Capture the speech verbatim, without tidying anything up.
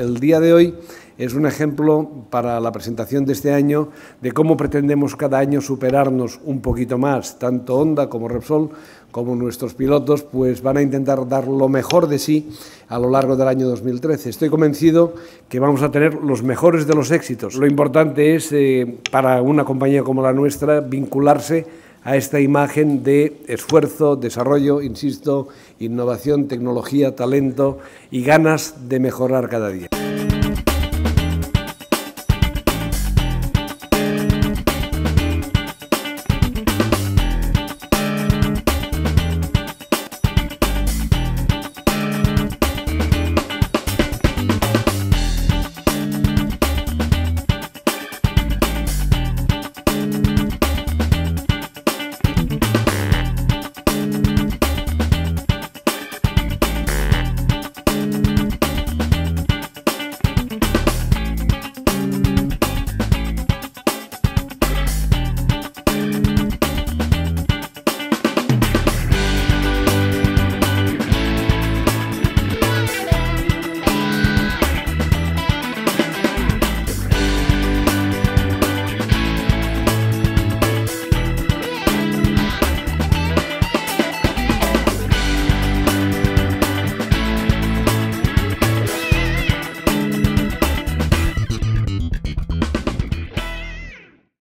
el día de hoy es un ejemplo para la presentación de este año de cómo pretendemos cada año superarnos un poquito más. Tanto Honda como Repsol, como nuestros pilotos, pues van a intentar dar lo mejor de sí a lo largo del año dos mil trece. Estoy convencido que vamos a tener los mejores de los éxitos. Lo importante es, eh, para una compañía como la nuestra, vincularse a esta imagen de esfuerzo, desarrollo, insisto, innovación, tecnología, talento y ganas de mejorar cada día.